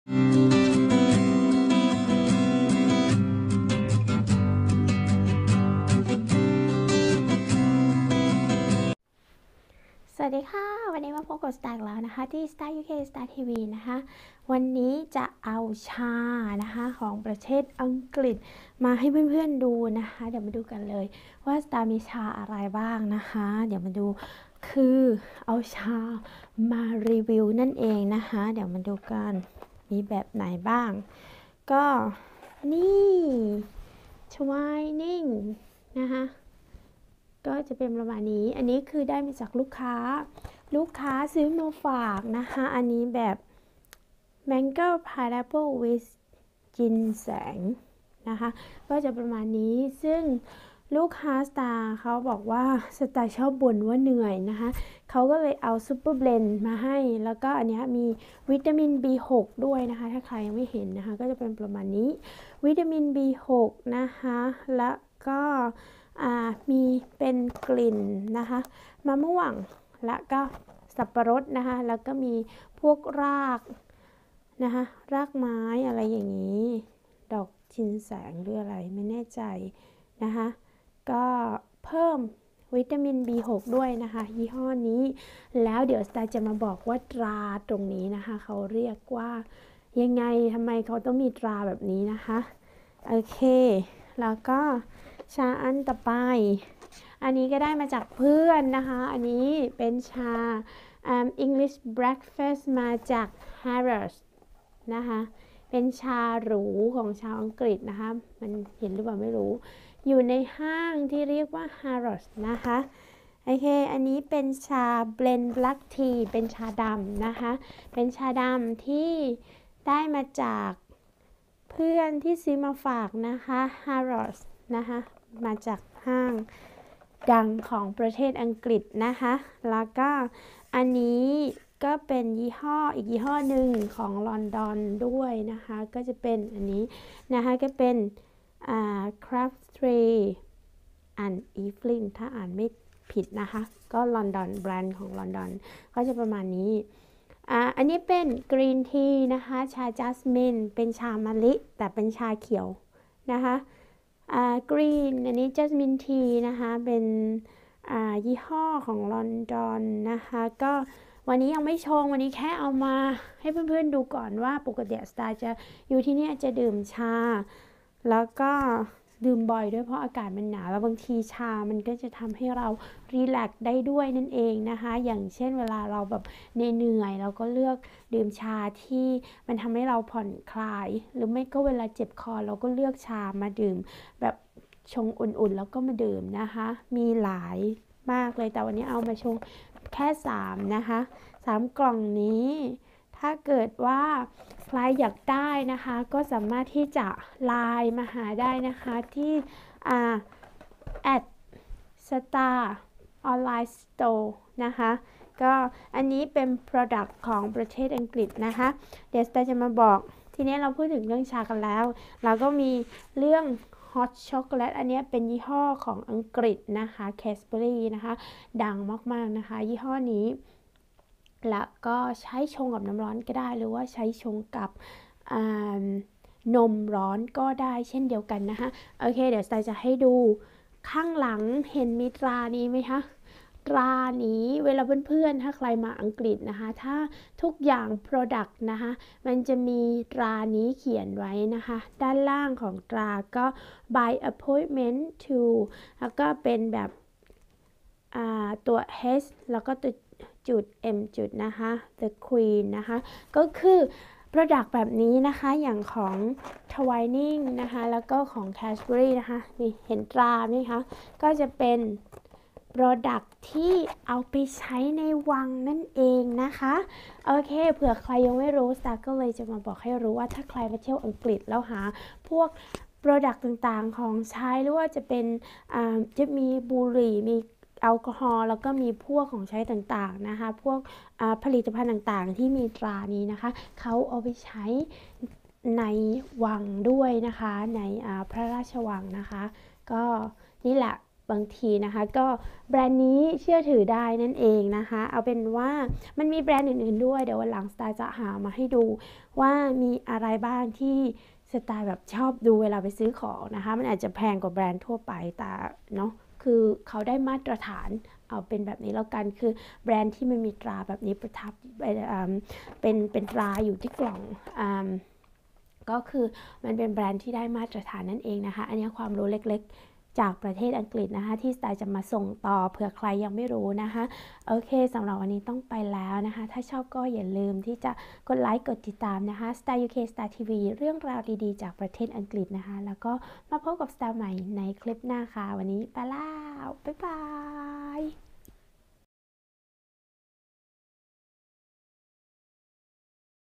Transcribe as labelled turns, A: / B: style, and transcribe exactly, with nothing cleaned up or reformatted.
A: สวัสดีค่ะวันนี้มาพบกับสตาร์แล้วนะคะที่ Star ยู เค Star ที วี นะคะวันนี้จะเอาชานะคะของประเทศอังกฤษมาให้เพื่อนๆดูนะคะเดี๋ยวมาดูกันเลยว่าสตาร์มีชาอะไรบ้างนะคะเดี๋ยวมาดูคือเอาชามารีวิวนั่นเองนะคะเดี๋ยวมาดูกันมีแบบไหนบ้างก็นี่ Twining นะคะก็จะเป็นประมาณนี้อันนี้คือได้มาจากลูกค้าลูกค้าซื้อมาฝากนะคะอันนี้แบบ Mango Pineapple with จินแสงนะคะก็จะประมาณนี้ซึ่งลูกค้าสตาร์เขาบอกว่าสตาร์ชอบบ่นว่าเหนื่อยนะคะเขาก็เลยเอาซูเปอร์เบลนด์มาให้แล้วก็อันนี้มีวิตามิน บี หก ด้วยนะคะถ้าใครยังไม่เห็นนะคะก็จะเป็นประมาณนี้วิตามิน บี หก นะคะแล้วก็มีเป็นกลิ่นนะคะมะม่วงแล้วก็สับปะรดนะคะแล้วก็มีพวกรากนะคะรากไม้อะไรอย่างนี้ดอกชินแสงหรืออะไรไม่แน่ใจนะคะก็เพิ่มวิตามิน บี หก ด้วยนะคะยี่ห้อนี้แล้วเดี๋ยวสตาร์จะมาบอกว่าตราตรงนี้นะคะเขาเรียกว่ายังไงทำไมเขาต้องมีตราแบบนี้นะคะโอเคแล้วก็ชาอันต่อไปอันนี้ก็ได้มาจากเพื่อนนะคะอันนี้เป็นชา um, English breakfast มาจาก Harrods นะคะเป็นชาหรูของชาวอังกฤษนะคะมันเห็นหรือเปล่าไม่รู้อยู่ในห้างที่เรียกว่า Harrods นะคะโอเคอันนี้เป็นชา blend black tea เป็นชาดำนะคะเป็นชาดำที่ได้มาจากเพื่อนที่ซื้อมาฝากนะคะ Harrods นะคะมาจากห้างดังของประเทศอังกฤษนะคะแล้วก็อันนี้ก็เป็นยี่ห้ออีกยี่ห้อหนึ่งของลอนดอนด้วยนะคะก็จะเป็นอันนี้นะคะก็เป็นอ่า Crabtree and Evelyn ถ้าอ่านไม่ผิดนะคะก็ลอนดอนแบรนด์ของลอนดอนก็จะประมาณนี้อ่าอันนี้เป็นกรีนทีนะคะชาจัสมินเป็นชามะลิแต่เป็นชาเขียวนะคะอ่ากรีนอันนี้จัสมินทีนะคะเป็นอ่ายี่ห้อของลอนดอนนะคะก็วันนี้ยังไม่ชงวันนี้แค่เอามาให้เพื่อนๆดูก่อนว่าปกติสตาร์จะอยู่ที่นี่จะดื่มชาแล้วก็ดื่มบ่อยด้วยเพราะอากาศมันหนาวแล้วบางทีชามันก็จะทำให้เรารีแลกซ์ได้ด้วยนั่นเองนะคะอย่างเช่นเวลาเราแบบเหนื่อยเราก็เลือกดื่มชาที่มันทำให้เราผ่อนคลายหรือไม่ก็เวลาเจ็บคอเราก็เลือกชามาดื่มแบบชงอุ่นๆแล้วก็มาดื่มนะคะมีหลายมากเลยแต่วันนี้เอามาชงแค่สามนะคะสามกล่องนี้ถ้าเกิดว่าใครอยากได้นะคะก็สามารถที่จะไลน์มาหาได้นะคะที่อ่า at star online store นะคะก็อันนี้เป็น product ของประเทศอังกฤษนะคะเดี๋ยวจะมาบอกทีนี้เราพูดถึงเรื่องชากันแล้วเราก็มีเรื่องฮอตช็อกโกแลตอันนี้เป็นยี่ห้อของอังกฤษนะคะแคสเบอรี่นะคะดังมากๆนะคะยี่ห้อนี้แล้วก็ใช้ชงกับน้ำร้อนก็ได้หรือว่าใช้ชงกับนมร้อนก็ได้เช่นเดียวกันนะคะโอเคเดี๋ยวสไตล์จะให้ดูข้างหลังเห็นมีตรานี้ไหมคะตรานี้เวลาเพื่อนๆถ้าใครมาอังกฤษนะคะถ้าทุกอย่าง product นะคะมันจะมีตรานี้เขียนไว้นะคะด้านล่างของตราก็ by appointment to แล้วก็เป็นแบบตัว H แล้วก็ตัวจุด M จุดนะคะ the Queen นะคะก็คือ product แบบนี้นะคะอย่างของ Twining นะคะแล้วก็ของ Cadbury นะคะนี่เห็นตราไหมคะก็จะเป็น product ที่เอาไปใช้ในวังนั่นเองนะคะโอเคเผื่อใครยังไม่รู้สตาร์ก็เลยจะมาบอกให้รู้ว่าถ้าใครมาเที่ยวอังกฤษแล้วหาพวก product ต่างๆของใช้หรือว่าจะเป็นจะมีบุหรี่มีแอลกอฮอล์แล้วก็มีพวกของใช้ต่างๆนะคะพวกผลิตภัณฑ์ต่างๆที่มีตรานี้นะคะเขาเอาไปใช้ในวังด้วยนะคะในพระราชวังนะคะก็นี่แหละบางทีนะคะก็แบรนด์นี้เชื่อถือได้นั่นเองนะคะเอาเป็นว่ามันมีแบรนด์อื่นๆด้วยเดี๋ยววันหลังสไตล์จะหามาให้ดูว่ามีอะไรบ้างที่สไตล์แบบชอบดูเวลาไปซื้อของนะคะมันอาจจะแพงกว่าแบรนด์ทั่วไปแต่เนาะคือเขาได้มาตรฐานเอาเป็นแบบนี้แล้วกันคือแบรนด์ที่มันมีตราแบบนี้ประทับเป็นเป็นตราอยู่ที่กล่องก็คือมันเป็นแบรนด์ที่ได้มาตรฐานนั่นเองนะคะอันนี้ความรู้เล็กๆจากประเทศอังกฤษนะคะที่สไตล์จะมาส่งต่อเผื่อใครยังไม่รู้นะคะโอเคสำหรับวันนี้ต้องไปแล้วนะคะถ้าชอบก็อย่าลืมที่จะกดไลค์กดติดตามนะคะ Style ยู เค Style ที วี เรื่องราวดีๆจากประเทศอังกฤษนะคะแล้วก็มาพบกับสไตล์ใหม่ในคลิปหน้าค่ะวันนี้ไปแล้วบ๊ายบาย